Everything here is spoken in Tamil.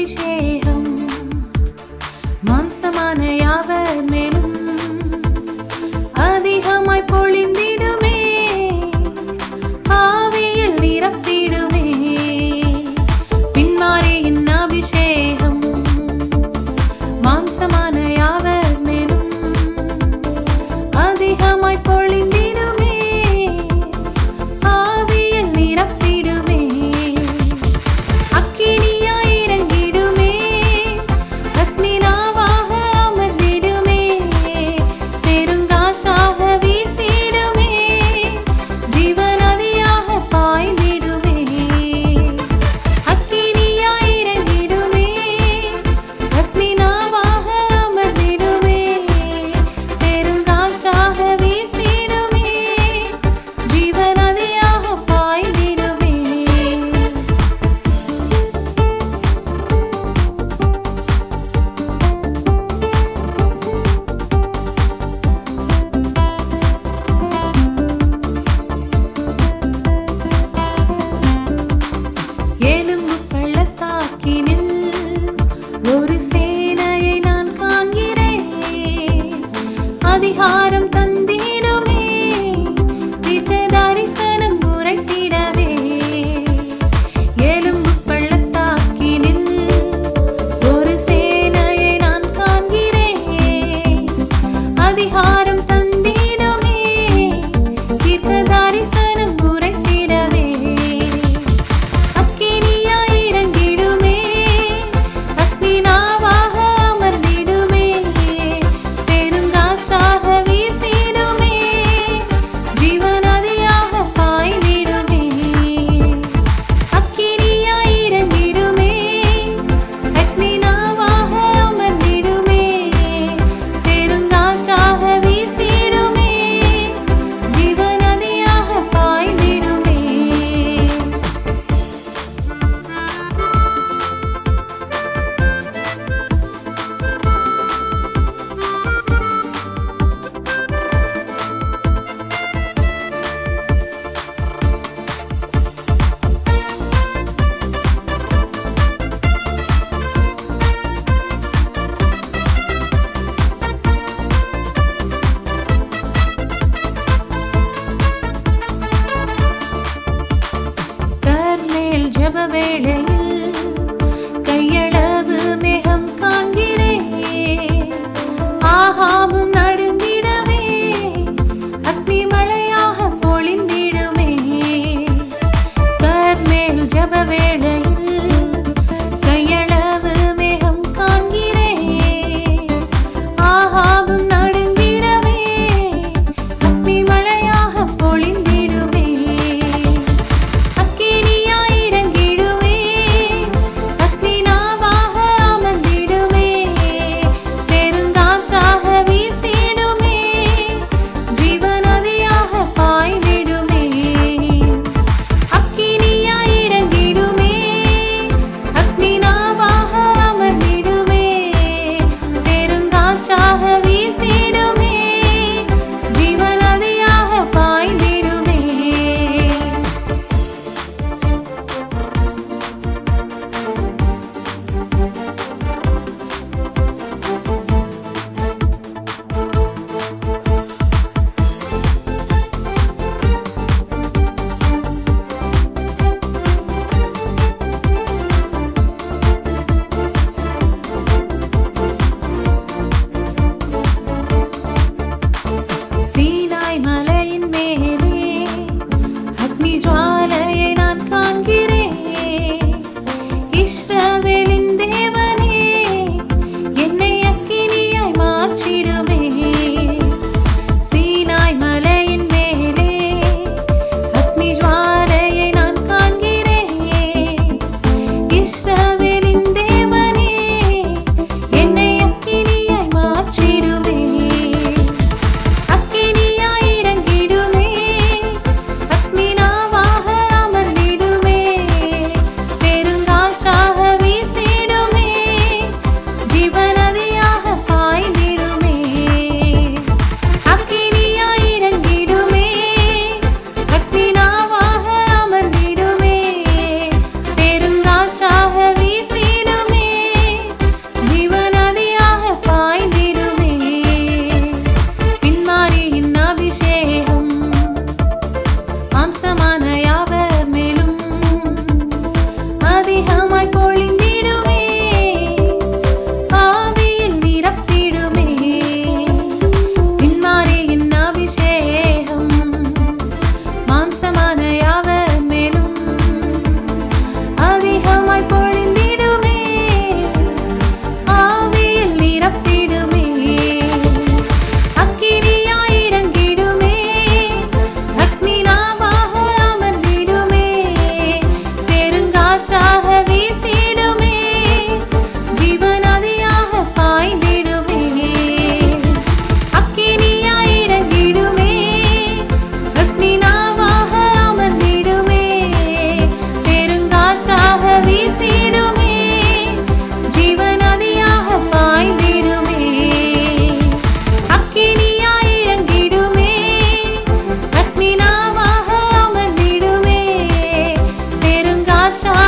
அபிஷேகம் மாம்சமான யாவர் மேலும் அதிகமாய் பொழிந்திடுமே, ஆவியில் நிரப்பிடுமே. பின்மாரியின் அபிஷேகம் மாம்சமான யாவர் மேலும் அதிகமாய் பொழிந்திடுமே, ஆவியில் நிரப்பிடுமே. அக்கினியாய் இறங்கிடுமே, அக்னி நாவாக அமர்ந்திடுமே, பெருங்காற்றாக வீசிடுமே, ஜீவநதியாக பாய்ந்திடுமே. அக்கினியாய் இறங்கிடுமே, அக்னி நாவாக அமர்ந்திடுமே, பெருங்காற்றாக வீசிடுமே, ஜீவநதியாக பாய்ந்திடுமே. எலும்பு பள்ளத்தாக்கினில் ஒரு சேனையை நான் காண்கிறேன், அதிகாரம் தந்திடுமே, தீர்க்க தரிசனம் உரைத்திடவே. எலும்பு பள்ளத்தாக்கினில் ஒரு சேனையை நான் காண்கிறேன், அதிகாரம் தந்திடுமே, தீர்க்க தரிசனம் உரைத்திடவே. அக்கினியாய் இறங்கிடுமே, அக்னி நாவாக அமர்ந்திடுமே, பெருங்காற்றாக வீசிடுமே, ஜீவநதியாக பாய்ந்திடுமே. அக்கினியாய் இறங்கிடுமே, அக்னி நாவாக அமர்ந்திடுமே, பெருங்காற்றாக வீசிடுமே, ஜீவநதியாக பாய்ந்திடுமே. கர்மேல் ஜெப வேளையில் கையளவு மேகம் காண்கிறேன், ஆகாமும் நடுங்கிடவே, அக்னி மழையாக பொழிந்திடுமே. கர்மேல் ஜெப வேளையில் கையளவு மேகம் காண்கிறேன், ஆகாமும் நடுங்கிடவே, அக்னி மழையாக பொழிந்திடுமே. அக்கினியாய் இறங்கிடுமே, மச்சான்